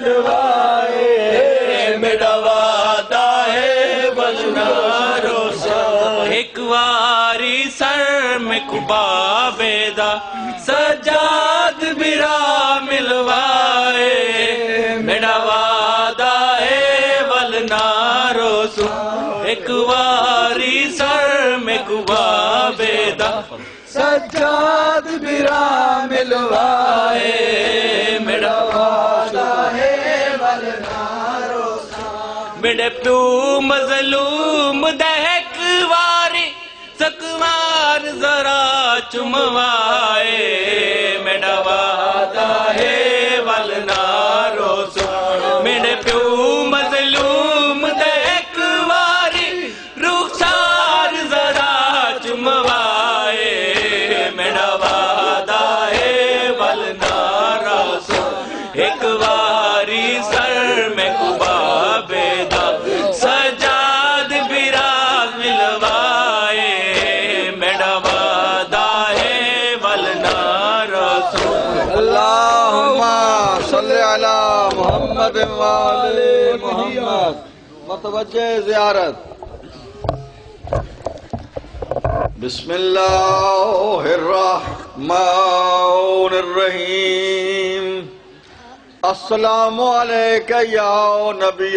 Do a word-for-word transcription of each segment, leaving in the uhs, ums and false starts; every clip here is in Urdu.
ملوائے میرا وعدہ ہے بلنا روشا ایک واری سر میں کبا بیدا سجاد برا ملوائے میرا وعدہ ہے بلنا روشا ایک واری سر میں کبا بیدا سجاد برا ملوائے میرا وعدہ ہے بلنا روشا میرے پیو مظلوم دہک واری سکوار ذرا چموائے میرا وعدہ ہے بلنا روشا میرے پیو مظلوم دہک واری رخسار ذرا چموائے میرا وعدہ ہے بلنا روشا ایک واری سر میں کبا بیدا سجاد برا ملوائے میرا وعدہ ہے بلنا روشا اللہم صلی علی محمد وآل محمد متوجہ زیارت بسم اللہ الرحمن الرحیم السلام علیکہ یا نبی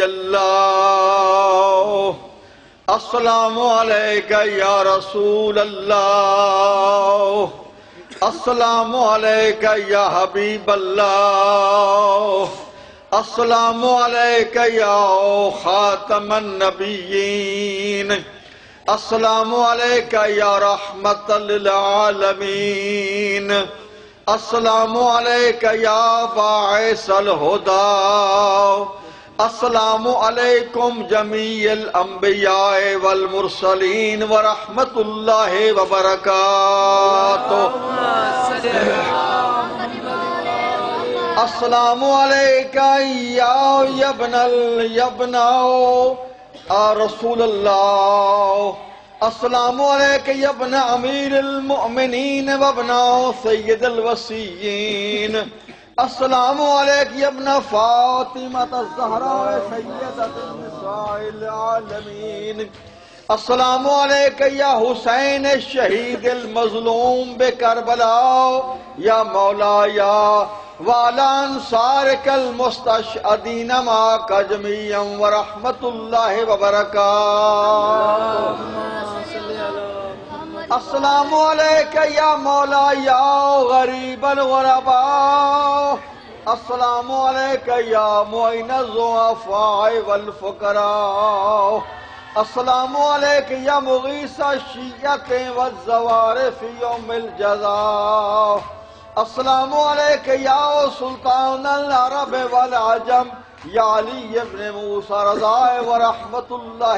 اللہ السلام علیکہ یا رسول اللہ السلام علیکہ یا حبیب اللہ السلام علیکہ یا خاتم النبیین السلام علیکہ یا رحمت للعالمین السلام علیکہ یا باعث الہدی السلام علیکم جمیع الانبیاء والمرسلین ورحمت اللہ وبرکاتہ السلام علیکہ یا ابن ابن رسول اللہ السلام علیکہ یا ابن امیر المؤمنین وابن سید الوسیین السلام علیکہ یا ابن فاطمہ الزہراء سیدۃ النساء العالمین السلام علیکہ یا حسین الشہید المظلوم بکربلا یا مولا یا وعلا انصارک المستشہدین معاک جمیعا ورحمت اللہ وبرکاتہ السلام علیکہ یا مولا یا غریب الغرباء السلام علیکہ یا معین الضعفاء والفقراء السلام علیکہ یا مغیث الشیعۃ والزوار فی یوم الجزاء السلام علیکہ یا سلطان العرب والعجم یا علی ابن موسیٰ رضا ورحمت اللہ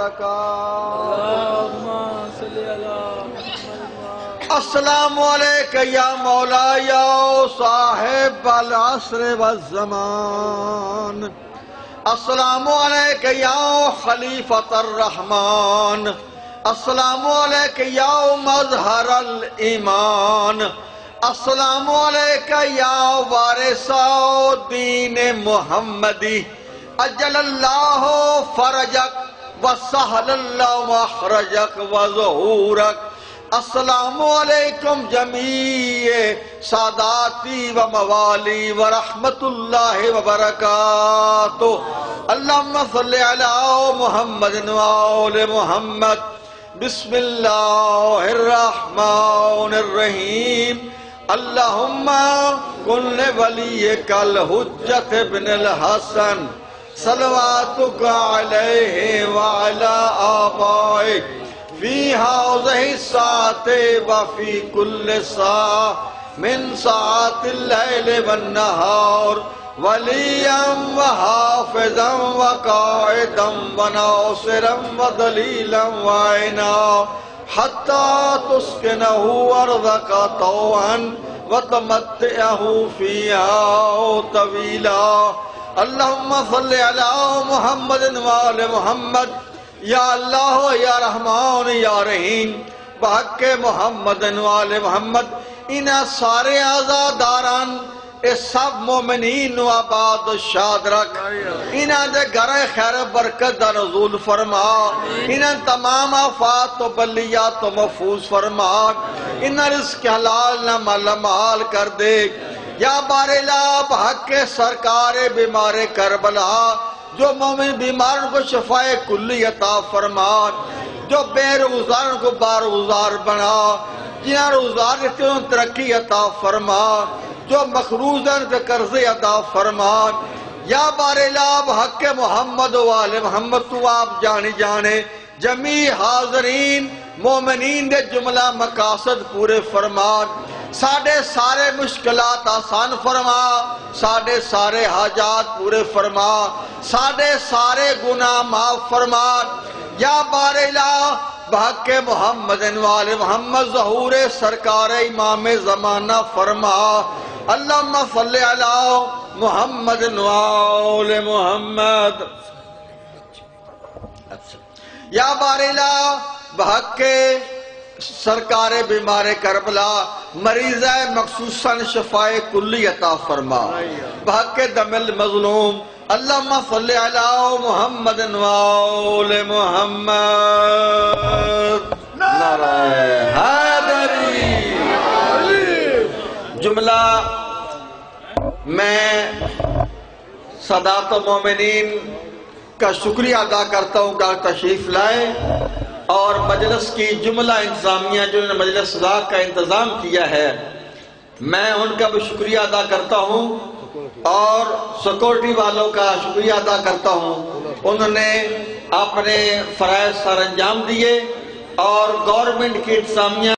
وبرکاتہ السلام علیکہ یا مولا یا صاحب العصر والزمان السلام علیکہ یا خلیفۃ الرحمن السلام علیکہ یا مظہر الایمان السلام علیکہ یا وارث دین محمدی اجل اللہ فرجک وسہل اللہ مخرجک وظہورک السلام علیکم جمیع ساداتی و موالی ورحمت اللہ وبرکاتہ اللہم صلی علی محمد وآل محمد بسم اللہ الرحمن الرحیم اللہم کن ولیک الحجت بن الحسن صلواتک علیہ وعلا آبائک فی ہذہ الساعۃ وفی کل ساعۃ من ساعات اللیل والنہار ولیا وحافظا وقائدا وناصرا ودلیلا وعینا حتی تسکنہ ارضک طوعا وتمتعہ فیہا طویلا اللہم صلی علی محمد وآل محمد یا اللہ یا رحمان یا رحیم بحق محمد وآل محمد انہا سارے آزاداران اے سب مومنین نو آباد و شاد رکھ انہاں دے گھرے خیر برکت دا نزول فرما انہاں تمام آفات و بلیات و محفوظ فرما انہاں رزق حلال نہ مالا مال کر دے یا بار الہ بحق سرکار بیمار کربلا جو مومن بیماروں کو شفائے کلی عطا فرما جو بے روزگاروں کو باروزگار بنا جنہاں روزگار رہتے ہیں ترقی عطا فرما جو مقروض ہیں کے قرض عطا فرما یا بار الہ بحق محمد و آل محمد تو آپ جانی جانے جمیع حاضرین مومنین دے جملہ مقاصد پورے فرما ساڑھے سارے مشکلات آسان فرما ساڑھے سارے حاجات پورے فرما ساڑھے سارے گناہ معاف فرما یا بار الہ بحق محمد وآل محمد ظہور سرکار امام زمانہ فرما اللہم صلی علی محمد وآل محمد یا بار الہ بحق سرکار بیمار کربلا مریضہ مخصوصاً شفائے کلی عطا فرما بحق دم المظلوم اللہم صلی علی محمد وآل محمد نعرہ حیدری جملہ میں سادات مومنین کا شکریہ ادا کرتا ہوں کہ تشریف لائے اور مجلس کی جملہ انتظامیہ جنہوں نے مجلس سزا کا انتظام کیا ہے میں ان کا بھی شکریہ ادا کرتا ہوں اور سیکورٹی والوں کا شکریہ ادا کرتا ہوں انہوں نے اپنے فرائض سر انجام دیے اور گورنمنٹ کی انتظامیہ